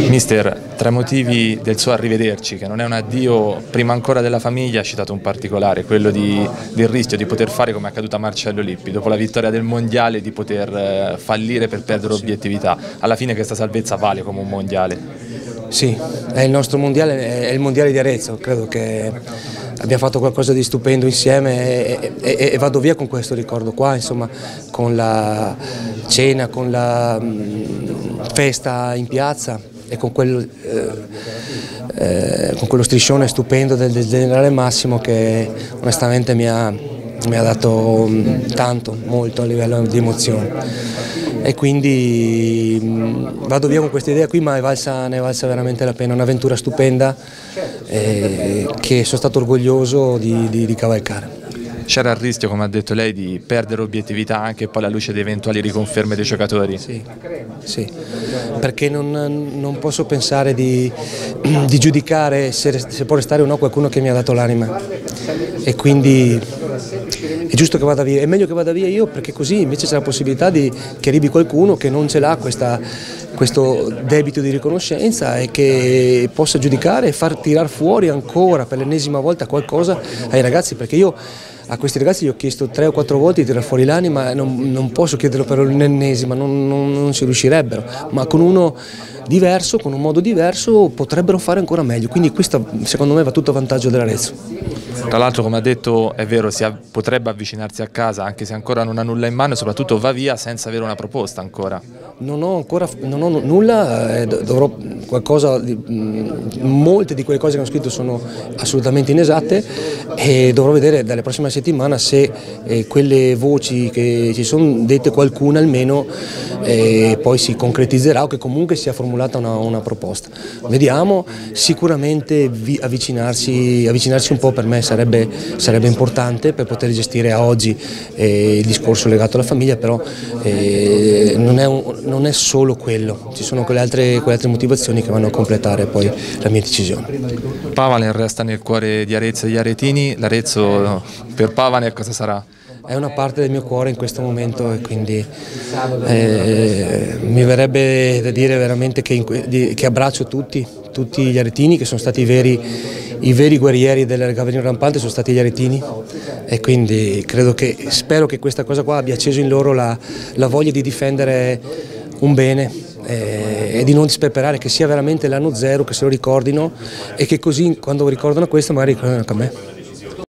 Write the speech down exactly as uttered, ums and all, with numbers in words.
Mister, tra i motivi del suo arrivederci, che non è un addio prima ancora della famiglia, ha citato un particolare, quello di, del rischio di poter fare come è accaduto a Marcello Lippi, dopo la vittoria del mondiale di poter eh, fallire per perdere obiettività. Alla fine questa salvezza vale come un mondiale. Sì, è il nostro mondiale, è il mondiale di Arezzo, credo che abbiamo fatto qualcosa di stupendo insieme e, e, e vado via con questo ricordo qua, insomma, con la cena, con la mh, festa in piazza e con, quel, eh, eh, con quello striscione stupendo del, del generale Massimo che onestamente mi ha, mi ha dato mh, tanto, molto a livello di emozione. E quindi mh, vado via con questa idea qui, ma ne è valsa, ne è valsa veramente la pena, un'avventura stupenda eh, che sono stato orgoglioso di, di, di cavalcare. C'era il rischio, come ha detto lei, di perdere obiettività anche poi alla luce di eventuali riconferme dei giocatori? Sì, sì. Perché non, non posso pensare di, di giudicare se, se può restare o no qualcuno che mi ha dato l'anima e quindi è giusto che vada via, è meglio che vada via io perché così invece c'è la possibilità di, che arrivi qualcuno che non ce l'ha questa, questo debito di riconoscenza e che possa giudicare e far tirar fuori ancora per l'ennesima volta qualcosa ai ragazzi, perché io a questi ragazzi gli ho chiesto tre o quattro volte di tirare fuori l'anima e non, non posso chiederlo per l'ennesima, non, non, non ci riuscirebbero, ma con uno diverso, con un modo diverso potrebbero fare ancora meglio, quindi questo secondo me va tutto a vantaggio dell'Arezzo. Tra l'altro, come ha detto, è vero, si potrebbe avvicinarsi a casa anche se ancora non ha nulla in mano e soprattutto va via senza avere una proposta ancora. Non ho ancora non ho nulla, eh, dovrò qualcosa, di, mh, molte di quelle cose che hanno scritto sono assolutamente inesatte e dovrò vedere dalle prossime settimane se eh, quelle voci che ci sono dette, qualcuna almeno, eh, poi si concretizzerà o che comunque sia formulata una, una proposta. Vediamo, sicuramente vi, avvicinarsi, avvicinarsi un po' per me sarebbe, sarebbe importante per poter gestire a oggi eh, il discorso legato alla famiglia, però eh, non è un, non è solo quello, ci sono quelle altre, quelle altre motivazioni che vanno a completare poi la mia decisione. Pavanen resta nel cuore di Arezzo e degli aretini, l'Arezzo per Pavanen cosa sarà? È una parte del mio cuore in questo momento e quindi eh, mi verrebbe da dire veramente che, in, che abbraccio tutti, tutti gli aretini che sono stati i veri, i veri guerrieri del Gavrino Rampante, sono stati gli aretini e quindi credo che, spero che questa cosa qua abbia acceso in loro la, la voglia di difendere un bene eh, e di non disperperare, che sia veramente l'anno zero, che se lo ricordino e che così quando ricordano questo magari ricordano anche a me.